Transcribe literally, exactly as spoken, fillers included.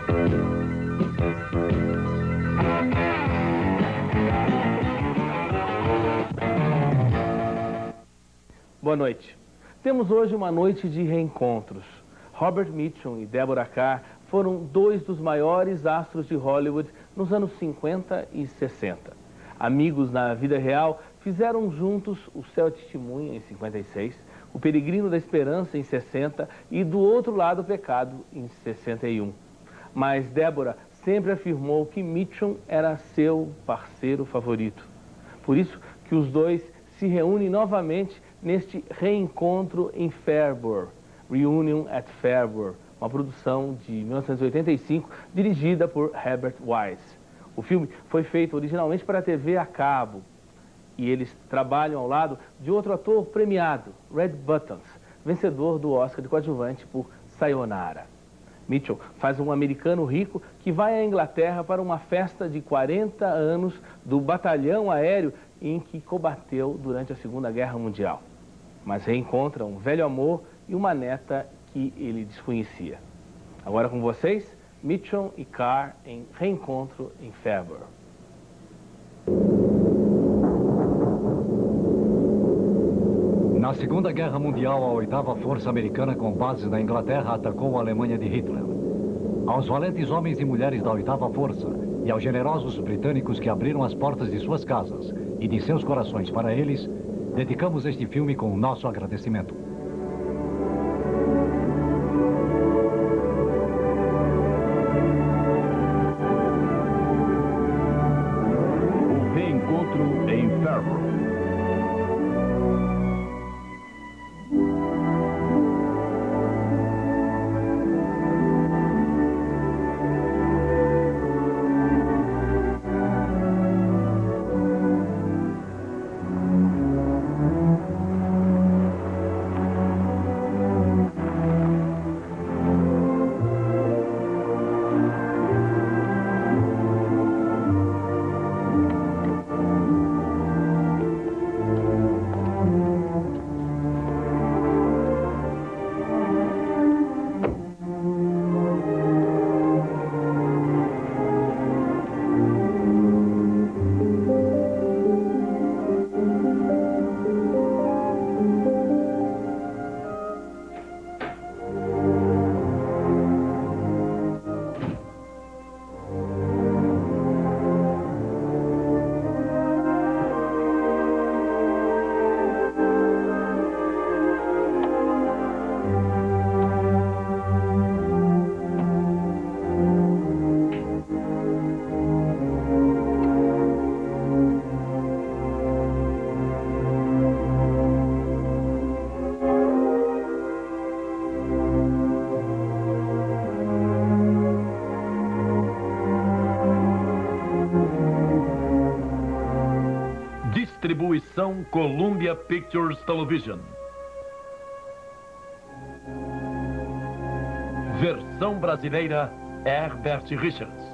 Boa noite. Temos hoje uma noite de reencontros. Robert Mitchum e Deborah Kerr foram dois dos maiores astros de Hollywood nos anos cinquenta e sessenta. Amigos na vida real, fizeram juntos O Céu é Testemunha, em cinquenta e seis, O Peregrino da Esperança, em sessenta e Do Outro Lado o Pecado, em sessenta e um. Mas Deborah sempre afirmou que Mitchum era seu parceiro favorito. Por isso que os dois se reúnem novamente neste reencontro em Fairburn, Reunion at Fairburn, uma produção de mil novecentos e oitenta e cinco, dirigida por Herbert Wise. O filme foi feito originalmente para a T V a cabo, e eles trabalham ao lado de outro ator premiado, Red Buttons, vencedor do Oscar de coadjuvante por Sayonara. Mitchum faz um americano rico que vai à Inglaterra para uma festa de quarenta anos do batalhão aéreo em que combateu durante a Segunda Guerra Mundial. Mas reencontra um velho amor e uma neta que ele desconhecia. Agora com vocês, Mitchum e Kerr em Reencontro em Fairburn. Na Segunda Guerra Mundial, a oitava Força Americana com bases na Inglaterra atacou a Alemanha de Hitler. Aos valentes homens e mulheres da oitava Força e aos generosos britânicos que abriram as portas de suas casas e de seus corações para eles, dedicamos este filme com o nosso agradecimento. O Reencontro em Fairburn. Distribuição Columbia Pictures Television. Versão brasileira Herbert Richards.